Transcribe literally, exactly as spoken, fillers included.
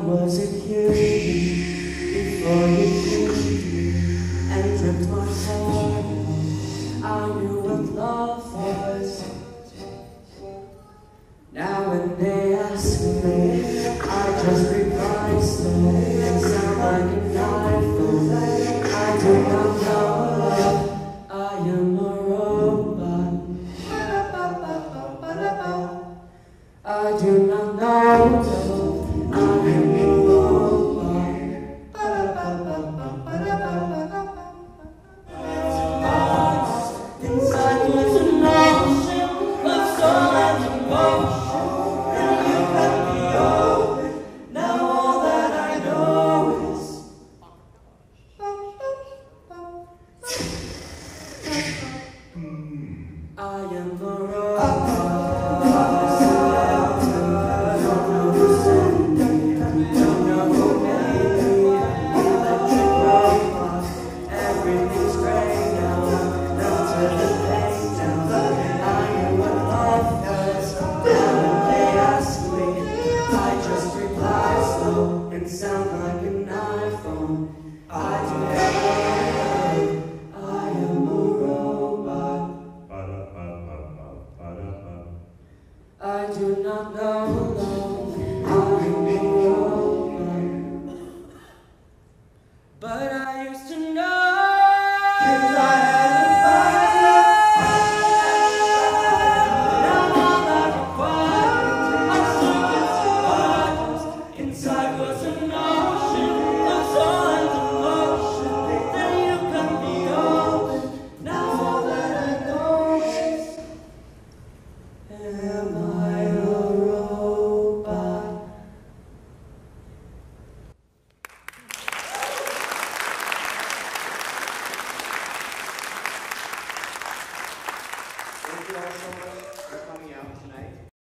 was it you before you came and gripped my heart? I knew what love was. Now when they ask me, I just reply slow and sound like a knife. I do not know love, I am a robot. I do not know love, I am a robot. Inside was an ocean of soul and emotion, and you cut me open. Now all that I know is I am a robot. Sound like an iPhone. I do not know, I am a robot. I do not know.